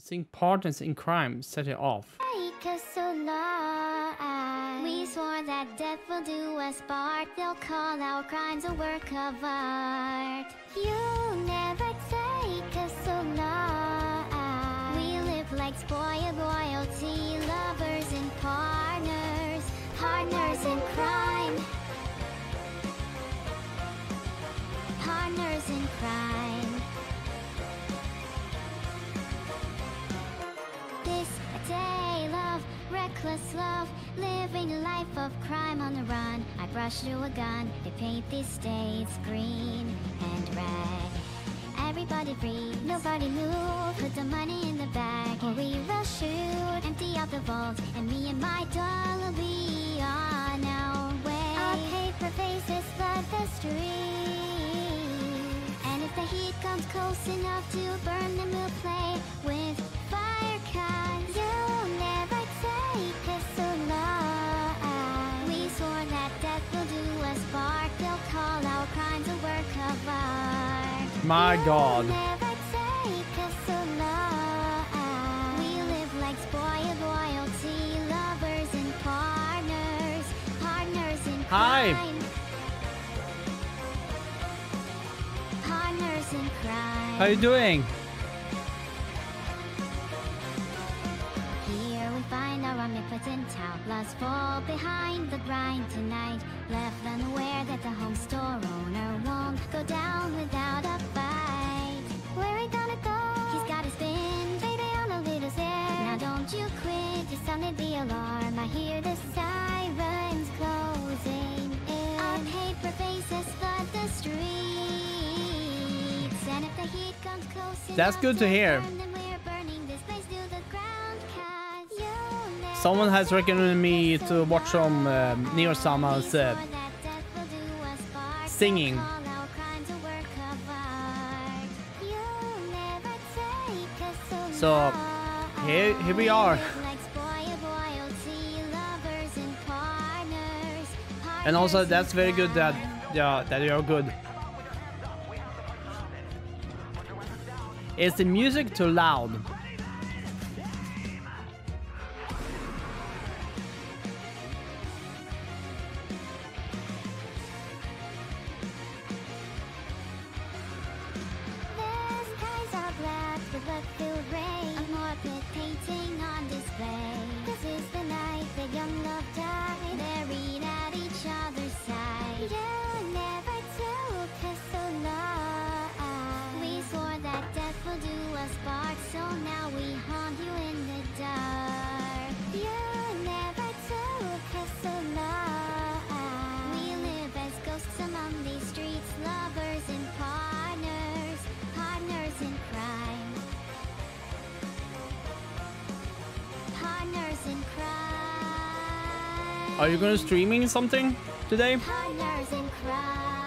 Seeing partners in crime set it off. Take us so long. We swore that death will do us part. They'll call our crimes a work of art. You never take us so long. We live like spoiled royalty, lovers and partners, partners in crime, partners in crime. This a tale of reckless love, living a life of crime on the run. I brush through a gun, they paint these states green and red. Everybody breathe, nobody move, put the money in the bag, or we will shoot, empty out the vault, and me and my doll will be on our way. Our paper faces flood the street, and if the heat comes close enough to burn, then we'll play with fire cause you'll never take us so long. We swore that death will do us part. They'll call our crimes a work of art. My God. You'll never take us so long. We live like spoiled royalty, lovers and partners, partners in Hi. crime, partners in crime. How you doing? Here we find our omnipotent outlaws fall behind the grind tonight, left unaware that the home store owner won't go down without a fight. Where we gonna go? He's got his spin, baby, on a little zip. Now don't you quit, you sounded the alarm. I hear the sirens closing in. Our paper faces flood the streets, and if the heat comes close That's enough good to hear. burn, then we're burning this place to the ground, 'cause you'll never Someone has recommended me take us to so watch some long. Neo Sama's We swore that death will do us part. singing. They'll call our crimes a work of art. You'll never take us so So, long. here we are. Live like spoiled royalty, lovers and partners, And also, partners that's in very good that crime. that you're good. Is the music too loud? The skies are black with blood-filled rain. A morbid painting on display. This is the night that young love died, buried at each other's side. You never took us so long. We swore that death will do us part, so now we haunt you in the dark. You never took us so long. We live as ghosts among these streets, lovers and partners, partners in crime, partners in crime. Are you gonna streaming something today? Partners in crime.